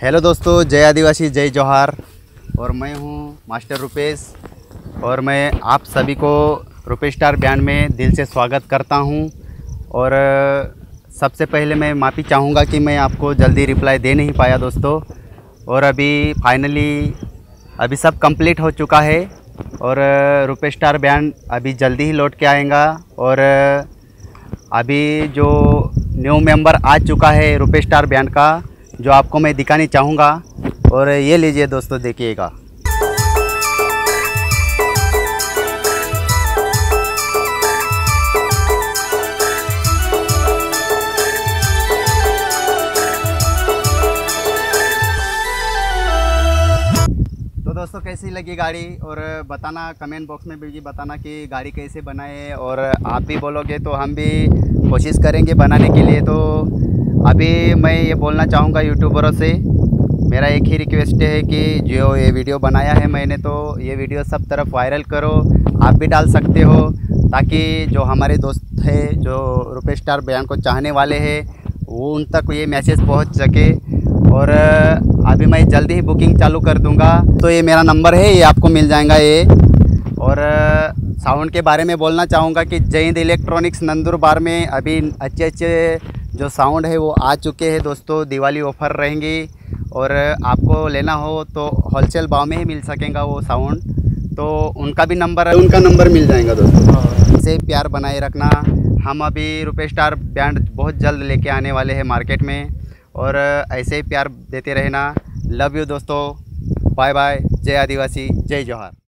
Hello दोस्तों, जय आदिवासी जय जोहार। और मैं हूं मास्टर रुपेश और मैं आप सभी को रुपेश स्टार बैंड में दिल से स्वागत करता हूं। और सबसे पहले मैं माफ़ी चाहूँगा कि मैं आपको जल्दी रिप्लाई दे नहीं पाया दोस्तों। और अभी फाइनली अभी सब कंप्लीट हो चुका है और रुपेश स्टार बैंड अभी जल्दी ही लौट के आएगा। और अभी जो न्यू मेंबर आ चुका है रुपेश स्टार बैंड का, जो आपको मैं दिखाने चाहूँगा। और ये लीजिए दोस्तों, देखिएगा। तो दोस्तों, कैसी लगी गाड़ी और बताना, कमेंट बॉक्स में भी बताना कि गाड़ी कैसे बनाए। और आप भी बोलोगे तो हम भी कोशिश करेंगे बनाने के लिए। तो अभी मैं ये बोलना चाहूँगा यूट्यूबरों से, मेरा एक ही रिक्वेस्ट है कि जो ये वीडियो बनाया है मैंने, तो ये वीडियो सब तरफ वायरल करो। आप भी डाल सकते हो ताकि जो हमारे दोस्त है, जो रुपेश स्टार बैंड को चाहने वाले हैं, वो उन तक ये मैसेज पहुंच सके। और अभी मैं जल्दी ही बुकिंग चालू कर दूंगा। तो ये मेरा नंबर है, ये आपको मिल जाएगा ये। और साउंड के बारे में बोलना चाहूँगा कि जय हिंद इलेक्ट्रॉनिक्स नंदुरबार में अभी अच्छे जो साउंड है वो आ चुके हैं दोस्तों। दिवाली ऑफ़र रहेंगी और आपको लेना हो तो होलसेल भाव में ही मिल सकेगा वो साउंड। तो उनका भी नंबर, उनका नंबर मिल जाएगा दोस्तों। इसे प्यार बनाए रखना। हम अभी रुपेश स्टार बैंड बहुत जल्द लेके आने वाले हैं मार्केट में, और ऐसे ही प्यार देते रहना। लव यू दोस्तों, बाय बाय। जय आदिवासी जय जोहार।